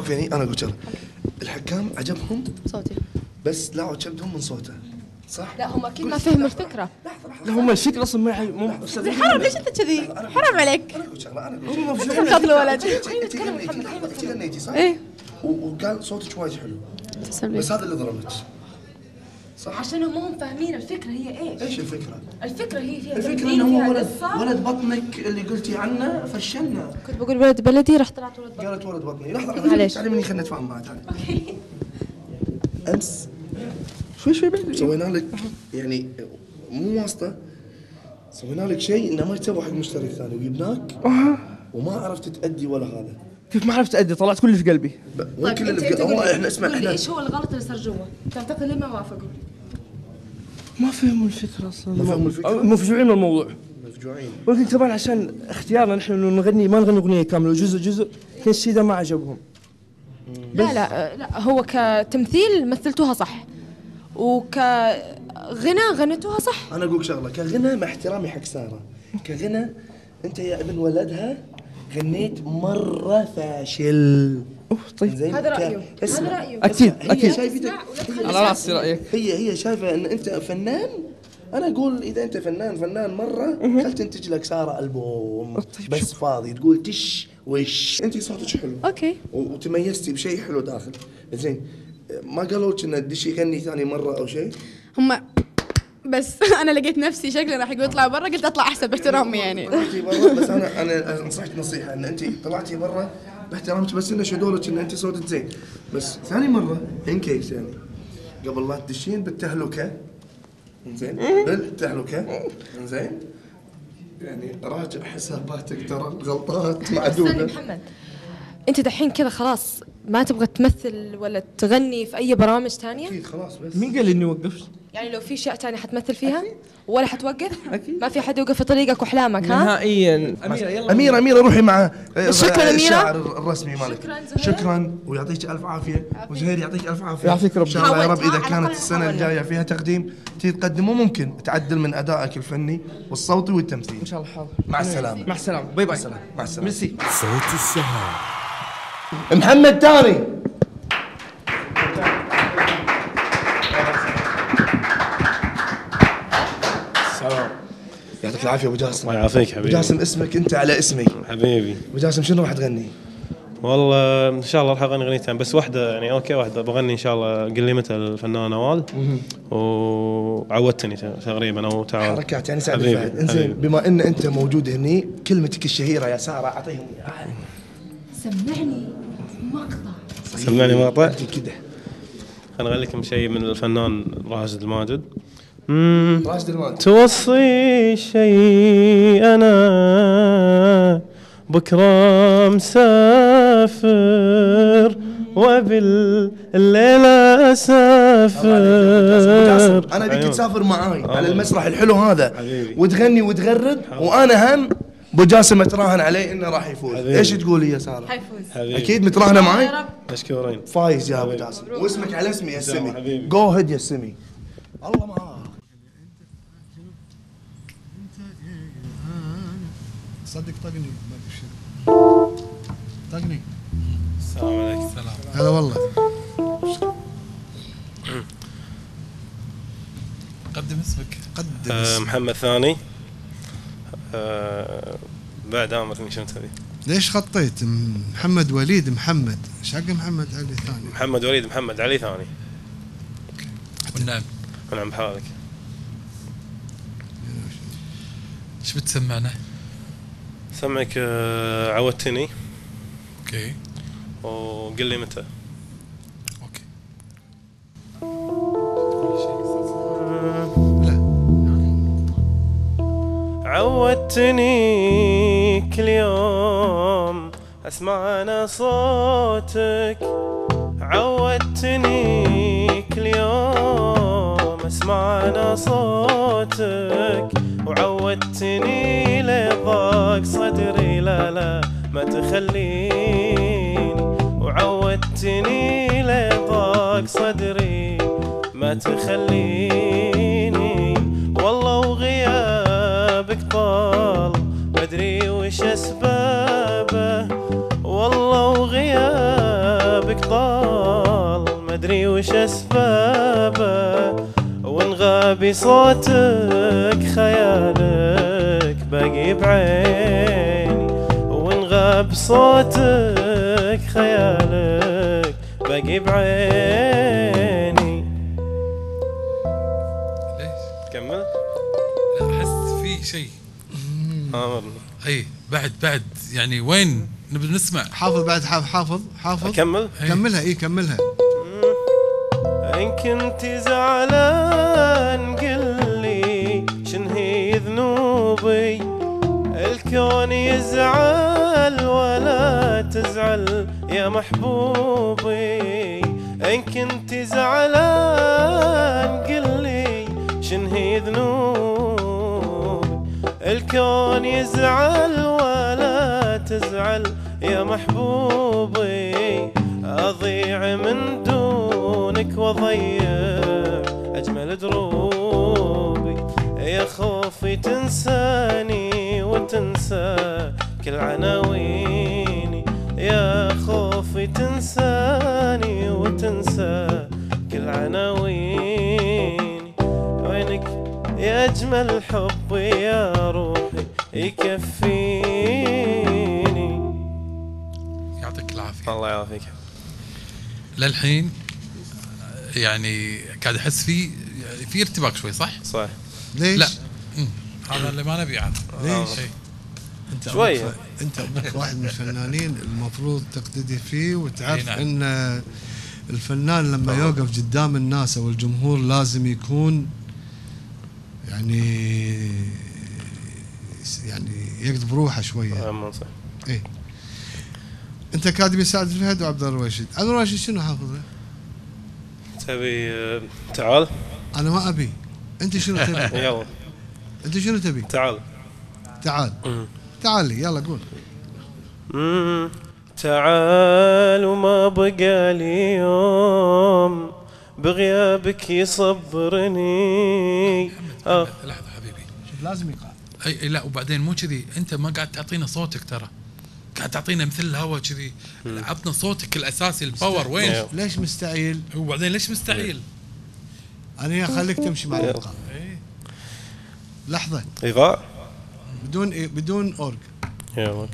وقفيني انا اقول شغله. الحكام عجبهم صوتي بس لاعوا كبدهم من صوته، صح؟ لا هم اكيد ما فهموا الفكره. لا هم الفكره اصلا ما حرام ليش انت كذي؟ حرام عليك. انا اقول شغله انا هم خذ الولد. انت غنيتي صح؟ ايه وقال صوتك وايد حلو بس هذا اللي ضربك صح؟ عشان هم مو فاهمين الفكره هي ايش الفكره؟ الفكره هي فيها الفكره انه هو ولد بطنك اللي قلتي عنه فشلنا. كنت بقول ولد بلدي راح طلعت ولد بطني. قالت ولد بطني. لحظه معليش. تعلمني خلينا نتفاهم معك. اوكي امس شوي بعد سوينا لك يعني مو واسطه، سوينا لك شيء انه ما يسوى حق مشترك ثاني وجبناك وما عرفت تأدي ولا هذا. كيف ما عرفت أدي؟ طلعت كل اللي في قلبي. مو كل اللي في هو احنا اسمع قول لي احنا ايش هو الغلط اللي صار جوا؟ تعتقد ليه ما وافقوا؟ ما فهموا الفكره اصلا. ما فهموا الفكرة؟ مفجوعين من الموضوع. مفجوعين. ولكن طبعا عشان اختيارنا نحن انه نغني ما نغني اغنيه كامله جزء كل الشيء ده ما عجبهم. لا هو كتمثيل مثلتوها صح وكغنى غنيتوها صح. انا اقول شغله كغنى مع احترامي حق ساره، كغنى انت يا ابن ولدها غنيت مره فاشل. طيب هذا رأيه. هذا رأيه. اكيد هي شايفتك على راسي رايك. هي شايفه ان انت فنان. انا اقول اذا انت فنان مره خل تنتج لك ساره البوم بس فاضي تقول تش وش. انت صوتك حلو اوكي وتميزتي بشيء حلو داخل. زين ما قالوا لك ان تدشي غني ثاني مره او شيء؟ هم بس انا لقيت نفسي شكلي راح يقول اطلع برا، قلت اطلع احسن باحترامي يعني. طلعتي برا بس انا انصحك نصيحه ان انت طلعتي برا باحترامك بس انه شدوا لك ان انت صوتك زين. بس ثاني مره ان كيس يعني قبل لا تدشين بالتهلكه زين بالتهلكه زين يعني راجع حساباتك ترى الغلطات استنى معدوده. محمد، انت دحين كذا خلاص ما تبغى تمثل ولا تغني في اي برامج ثانيه؟ اكيد خلاص بس مين قال اني وقفت؟ يعني لو في اشياء ثانيه حتمثل فيها أكيد. ولا حتوقف؟ أكيد. ما في حد يوقف في طريقك واحلامك ها؟ نهائيا. اميره يلا. اميره روحي مع شكراً أميرة. الشاعر الرسمي مالك. شكراً زهير. شكرا ويعطيك الف عافيه. وزهير يعطيك الف عافيه. يعافيك ربي. ان شاء الله يا رب حاولت، اذا على كانت الأقل السنه حاولنا. الجايه فيها تقديم تقدم وممكن تعدل من ادائك الفني والصوتي والتمثيل. ان شاء الله حاضر. مع السلامه. مع السلامه. باي باي. مع السلامه. ميرسي. صوت الشهر. محمد تاني. السلام. يعطيك العافيه ابو جاسم. الله يعافيك ابو حبيبي. جاسم اسمك انت على اسمي. حبيبي ابو جاسم شنو راح تغني؟ والله ان شاء الله راح اغني اغنيتين بس واحده يعني اوكي واحده بغني ان شاء الله قل لي متى الفنان نوال وعودتني تقريبا او تعال حركات يعني سعد حبيبي، الفهد. انزين حبيبي. بما ان انت موجود هني كلمتك الشهيره يا ساره اعطيهم اياها. سمعني مقطع. سمعني مقطع. انت كده خليني اغني لكم شيء من الفنان راشد الماجد. راشد الماجد. توصي شيء انا بكره مسافر وبالليله اسافر. انا ابيك تسافر معاي على المسرح الحلو هذا حبيبي. وتغني وتغرد وانا هم ابو جاسم اتراهن عليه انه راح يفوز. حبيبي. ايش تقولي يا ساره؟ حيفوز حبيبي. اكيد متراهنه معاي؟ يا رب. مشكورين. فايز يا ابو جاسم واسمك على اسمي يا سلام سمي. حبيبي. جو هيد يا سمي. الله معاك. صدق طقني ما ادري شنو طقني. السلام عليكم. هلا والله. قدم اسمك. قدم اسمك. محمد ثاني. بعد امرني شنو تبي؟ ليش خطيت محمد وليد محمد؟ ايش حق محمد علي ثاني؟ محمد وليد محمد علي ثاني. والنعم. ونعم بحالك. ايش بتسمعنا؟ سمعك عودتني اوكي وقل لي متى. اوكي. لا عودتني كل يوم اسمع انا صوتك. عودتني كل يوم اسمع انا صوتك وعودتني لضاق صدري لا ما تخليني وعودتني لضاق صدري ما تخليني والله وغيابك طال مدري وش اسبابه والله وغيابك غيابك طال مدري وش اسبابه، وان غابي صوتك خيالك باقي بعيني، وان غاب صوتك خيالك باقي بعيني. ليش؟ كمل. لا احس في شيء. امرني. اي بعد يعني وين نبي نسمع. حافظ بعد حافظ اكمل. كملها كملها. إن كنت زعلان قلي شنهي ذنوبي، الكون يزعل ولا تزعل يا محبوبي. إن كنت زعلان قلي شنهي ذنوبي، الكون يزعل ولا تزعل يا محبوبي. أضيع من دونك وضيع أجمل دروبي، يا خوفي تنساني وتنسى كل عناويني، يا خوفي تنساني وتنسى كل عناويني. وينك يا أجمل حبي يا روحي يكفيني. يعطيك العافيه. الله يعافيك. للحين يعني قاعد احس في ارتباك شوي، صح؟ صح. ليش؟ لا هذا اللي ما نبي اعرف. ليش؟ إيه. انت شوية. انت ابوك واحد من الفنانين المفروض تقتدي فيه وتعرف أي نعم. ان الفنان لما يوقف قدام الناس او الجمهور لازم يكون يعني يكذب بروحه شويه. صح. ايه. انت كاتب سعد الفهد وعبد الله الرويشد. عبد الله الرويشد شنو حافظه؟ تبي تعال. انا ما ابي. انت شنو تبي؟ يلا انت شنو تبي؟ تعال. تعالي يلا قول. تعال وما بقى لي يوم بغيابك يصبرني. لحظه حبيبي، شوف لازم يقع. اي لا وبعدين مو كذي، انت ما قاعد تعطينا صوتك، ترى قاعد تعطينا مثل الهواء كذي. عطنا صوتك الاساسي الباور وين؟ ليش مستعيل؟ وبعدين ليش مستحيل؟ انا اخليك تمشي مع الايقاع. لحظه ايقاع بدون اورج. يلا.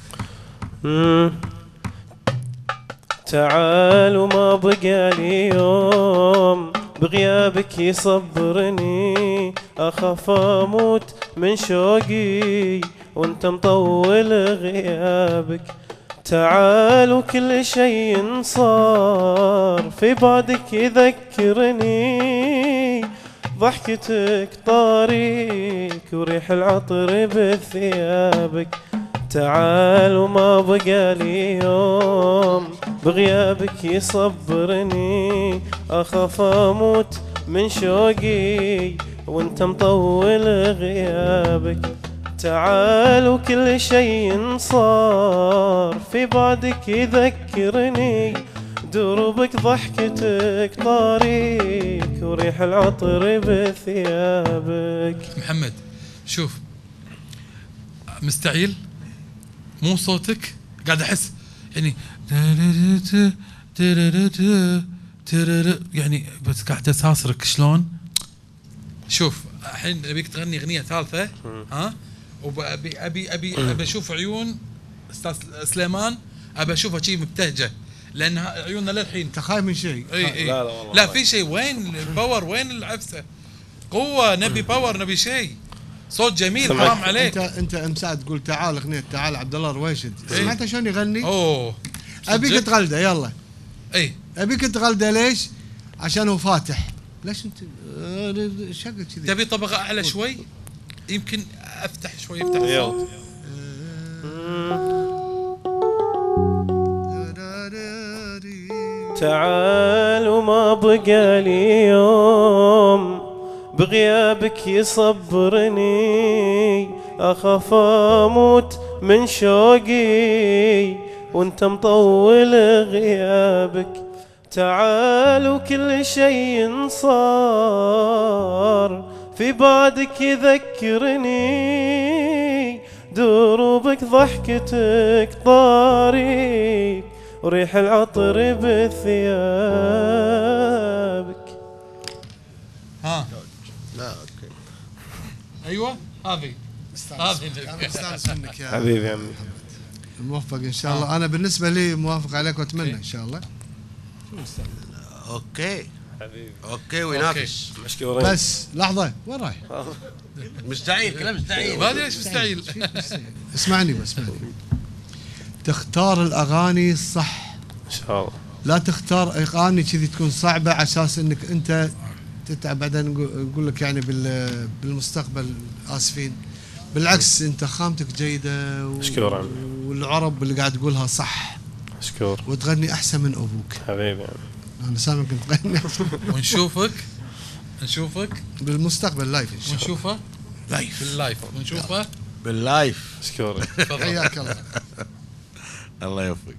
تعال وما بقى لي يوم بغيابك يصبرني، اخاف اموت من شوقي وانت مطول غيابك. تعال وكل شيء صار في بعدك يذكرني، ضحكتك طاريك وريح العطر بثيابك. تعال وما بقى لي يوم بغيابك يصبرني، اخاف اموت من شوقي وانت مطول غيابك. تعال وكل شيء صار في بعدك يذكرني، دروبك ضحكتك طاريك وريح العطر بثيابك. محمد شوف، مستعيل مو صوتك، قاعد احس يعني يعني بس قاعد اساسرك شلون. شوف الحين نبيك تغني اغنيه ثالثه، ها، وابي ابي اشوف عيون استاذ سليمان، ابي اشوفها شيء مبتهجه، لان عيوننا للحين. انت خايف من شيء؟ اي لا والله لا في شيء. وين الباور؟ وين العفسه؟ قوه، نبي باور، نبي شيء، صوت جميل. حرام عليك. انت مساعد تقول تعال اغنيه تعال عبد الله الرويشد. سمعت شلون يغني؟ اوه ابيك تغلده يلا. اي ابيك تغلده. ليش؟ عشان هو فاتح. ليش انت شقه كذي؟ تبي طبقه اعلى شوي؟ يمكن افتح شوي، افتح الصوت. تعال وما بقى لي يوم بغيابك يصبرني، اخاف اموت من شوقي وانت مطول غيابك. تعال وكل شيء صار في بعدك يذكرني، دروبك ضحكتك طاريك وريح العطر بثيابك. ها لا اوكي. ايوه هذه انا مستانس منك يا حبيبي يا عمي. موفق ان شاء الله. انا بالنسبه لي موافق عليك واتمنى ان شاء الله. اوكي حبيبي اوكي وينافس. مشكورين. بس لحظه وين رايح؟ مستعيل كلام مستعيل. ما ادري ليش مستعيل. اسمعني بس تختار الاغاني الصح ان شاء الله. لا تختار اغاني كذي تكون صعبه على اساس انك انت تتعب بعدين نقول لك يعني بالمستقبل اسفين. بالعكس انت خامتك جيده مشكور. والعرب اللي قاعد تقولها صح. مشكور. وتغني احسن من ابوك. حبيبي انا سامعك تغني ونشوفك بالمستقبل لايف ان شاء الله. ونشوفه لايف باللايف ونشوفه باللايف. مشكور. حياك الله. الله يوفقك.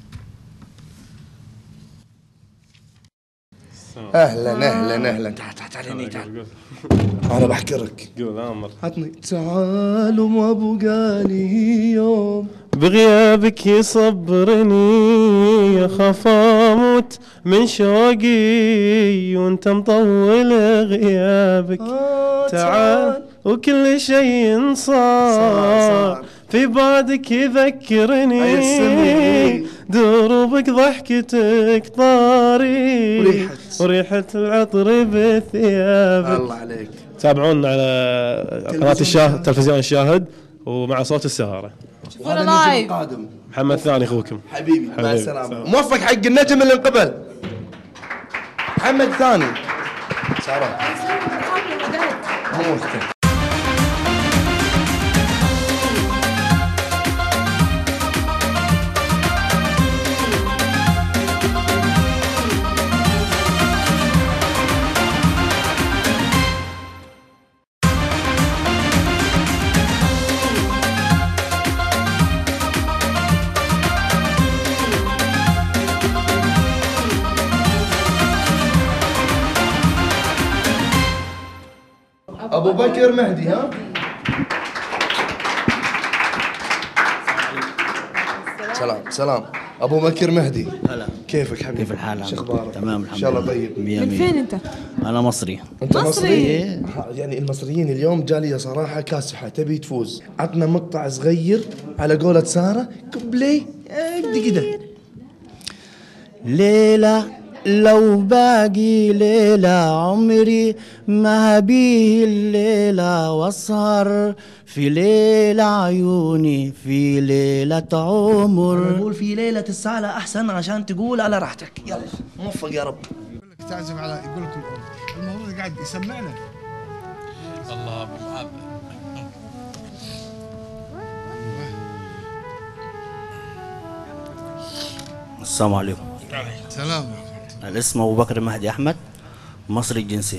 اهلا اهلا اهلا. تعال هني تعال. انا بحكرك. قول امر. عطني. تعال وما بقالي يوم بغيابك يصبرني، اخاف اموت من شوقي وانت مطول غيابك. تعال وكل شيء صار في بعدك يذكرني، دروبك ضحكتك طاري وريحة العطر بثيابك. الله عليك. تابعونا على قناة الشاهد، تلفزيون الشاهد، ومع صوت السهرة. شوفونا لايف. قادم. محمد ثاني اخوكم. حبيبي مع حبيبي. السلامة. موفق حق النجم اللي انقبل. محمد ثاني. سارة. مو وقته. ابو بكر مهدي. ها سلام ابو بكر مهدي. هلا كيفك حبيبي؟ كيف الحال؟ شو اخبارك؟ تمام الحمد ان شاء الله لله. طيب. من فين انت؟ انا مصري. انت مصري؟ يعني المصريين اليوم جاليه صراحه كاسحه تبي تفوز. عطنا مقطع صغير على قولة ساره قبلي كده. ليلة لو باقي ليلة عمري ما هبيه الليلة واسهر في ليلة عيوني في ليلة عمر. نقول في ليلة السالة أحسن عشان تقول على راحتك. يلا موفق يا رب. يقول لك تعزم على يقول لك المفروض قاعد يسمعنا. الله ابو معاذ. السلام عليكم. سلام. الاسم ابو بكر مهدي احمد، مصري الجنسية.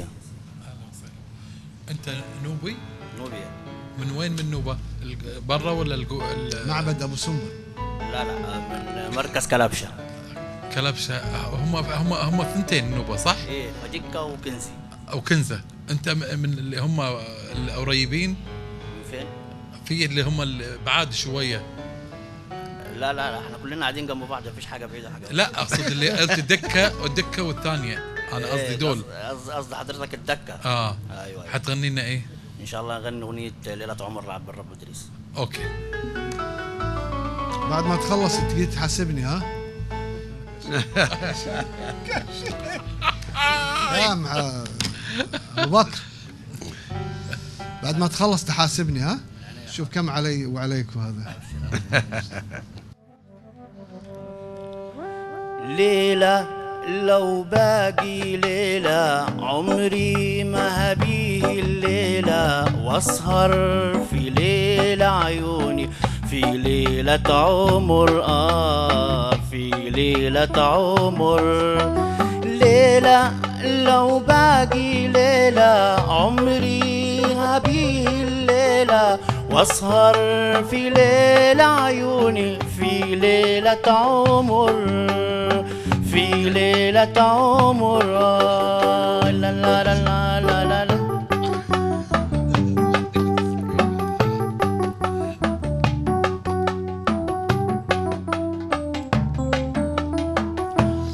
انت نوبي؟ نوبي. من وين من نوبة؟ برا ولا معبد ابو سمبل؟ لا من مركز كلبشة. كلبشة. هم ثنتين نوبة صح؟ ايه مجكة وكنزي. او كنزة. انت من اللي هم القريبين؟ من فين؟ في اللي هم بعاد شوية. لا احنا كلنا قاعدين جنب بعض، مفيش حاجة بعيدة حاجة. لا اقصد اللي قلت الدكة والثانية. انا قصدي دول. قصدي حضرتك الدكة. ايوه. حتغني لنا ايه؟ ان شاء الله نغني اغنية ليلة عمر لعبد الرب ادريس. اوكي. بعد ما تخلص تجي تحاسبني. ها يا ابو بكر بعد ما تخلص تحاسبني. ها شوف كم علي وعليك وهذا. ليلة لو باقي ليلة عمري ما هبيه الليلة واسهر في ليلة عيوني في ليلة عمر. في ليلة عمر. ليلة لو باقي ليلة عمري هبيه الليلة واسهر في ليلة عيوني في ليلة عمر. في ليلة عمر. لا لا لا لا